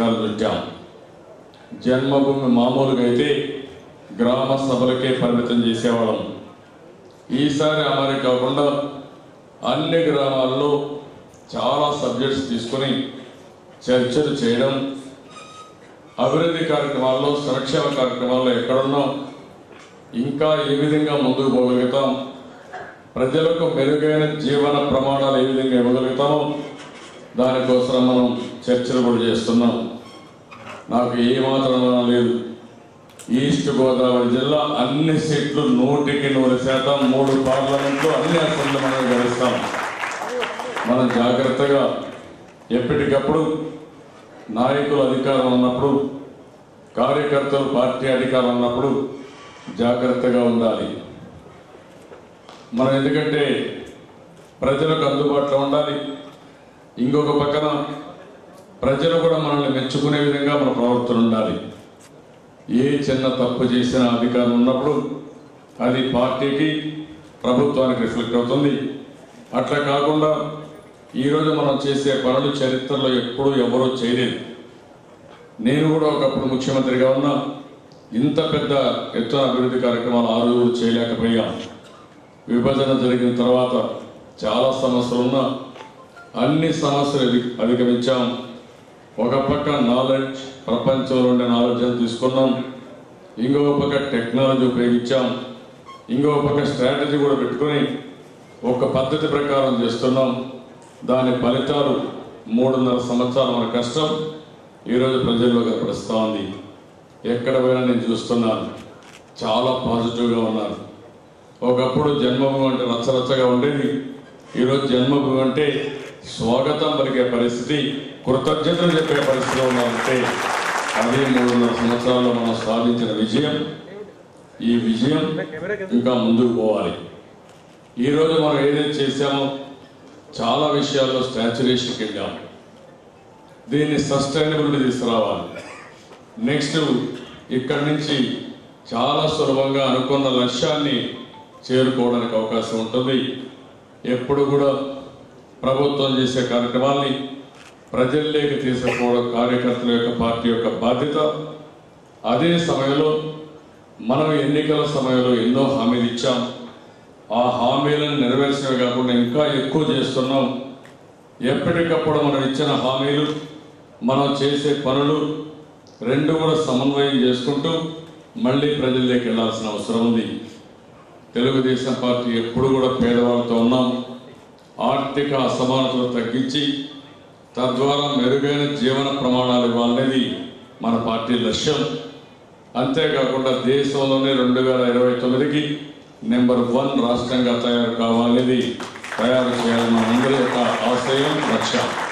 శ్రీకారం చుట్టాం. జన్మభూమి మామూలుగా అయితే గ్రామ సభలకే పరిమితం చేసేవాళ్ళం. ఈసారి అమలు కాకుండా అన్ని గ్రామాల్లో చాలా సబ్జెక్ట్స్ తీసుకొని చర్చలు చేయడం, అభివృద్ధి కార్యక్రమాల్లో, సంక్షేమ కార్యక్రమాల్లో ఎక్కడున్నాం, ఇంకా ఏ విధంగా ముందుకు పోగలుగుతాం, ప్రజలకు మెరుగైన జీవన ప్రమాణాలు ఏ విధంగా ఇవ్వగలుగుతామో దానికోసం మనం చర్చలు కూడా చేస్తున్నాం. నాకు ఏమాత్రం లేదు, ఈస్ట్ గోదావరి జిల్లా అన్ని సీట్లు 100% 3 పార్లమెంట్లు అన్ని అసెంబ్లీ మనం గెలుస్తాం. మనం జాగ్రత్తగా ఎప్పటికప్పుడు నాయకులు అధికారం ఉన్నప్పుడు, కార్యకర్తలు పార్టీ అధికారం ఉన్నప్పుడు జాగ్రత్తగా ఉండాలి. మనం ఎందుకంటే ప్రజలకు అందుబాటులో ఉండాలి. ఇంకొక పక్కన ప్రజలు కూడా మనల్ని మెచ్చుకునే విధంగా మన ప్రవర్తన ఉండాలి. ఏ చిన్న తప్పు చేసిన అధికారం ఉన్నప్పుడు అది పార్టీకి, ప్రభుత్వానికి రిఫ్లెక్ట్ అవుతుంది. అట్లా కాకుండా ఈరోజు మనం చేసే పనులు చరిత్రలో ఎప్పుడూ ఎవరూ చేయలేదు. నేను కూడా ఒకప్పుడు ముఖ్యమంత్రిగా ఉన్నా ఇంత పెద్ద ఎత్తున అభివృద్ధి కార్యక్రమాలు 6 చేయలేకపోయాం. విభజన జరిగిన తర్వాత చాలా సమస్యలు ఉన్నా అన్ని సమస్యలు అధిగమించాం. ఒక పక్క నాలెడ్జ్, ప్రపంచంలో ఉండే నాలెడ్జ్ తీసుకున్నాం, ఇంకొక పక్క టెక్నాలజీ ఉపయోగించాం, ఇంకొక పక్క స్ట్రాటజీ కూడా పెట్టుకొని ఒక పద్ధతి ప్రకారం చేస్తున్నాం. దాని ఫలితాలు 3.5 సంవత్సరాల మన కష్టం ఈరోజు ప్రజల్లో కనపరుస్తూ ఉంది. ఎక్కడ పోయినా నేను చూస్తున్నాను, చాలా పాజిటివ్గా ఉన్నారు. ఒకప్పుడు జన్మభూమి అంటే రచ్చరచ్చగా ఉండేది, ఈరోజు జన్మభూమి అంటే స్వాగతం పలికే పరిస్థితి, కృతజ్ఞతలు చెప్పే పరిస్థితిలో ఉన్నారంటే అది 3.5 సంవత్సరాల్లో మనం సాధించిన విజయం. ఈ విజయం ఇంకా ముందుకు పోవాలి. ఈరోజు మనం ఏదైతే చేశామో చాలా విషయాల్లో స్టాచ్యురేషన్కి వెళ్ళాం. దీన్ని సస్టైనబిలిటీ తీసుకురావాలి. నెక్స్ట్ ఇక్కడి నుంచి చాలా సులభంగా అనుకున్న లక్ష్యాన్ని చేరుకోవడానికి అవకాశం ఉంటుంది. ఎప్పుడు కూడా ప్రభుత్వం చేసే కార్యక్రమాల్ని ప్రజల్లోకి తీసుకుపోవడం కార్యకర్తల యొక్క, పార్టీ యొక్క బాధ్యత. అదే సమయంలో మనం ఎన్నికల సమయంలో ఎన్నో హామీలు ఇచ్చాం. ఆ హామీలను నెరవేర్చడమే కాకుండా ఇంకా ఎక్కువ చేస్తున్నాం. ఎప్పటికప్పుడు మనం ఇచ్చిన హామీలు, మనం చేసే పనులు రెండు కూడా సమన్వయం చేసుకుంటూ మళ్ళీ ప్రజల్లోకి వెళ్ళాల్సిన అవసరం ఉంది. తెలుగుదేశం పార్టీ ఎప్పుడు కూడా పేదవాళ్ళతో ఉన్నాం. ఆర్థిక అసమానతలు తగ్గించి తద్వారా మెరుగైన జీవన ప్రమాణాలు ఇవ్వాలనేది మన పార్టీ లక్ష్యం. అంతేకాకుండా దేశంలోనే 2029కి నెంబర్ 1 రాష్ట్రంగా తయారు కావాలనేది, తయారు చేయాలని మనందరి యొక్క ఆశయం, లక్ష్యం.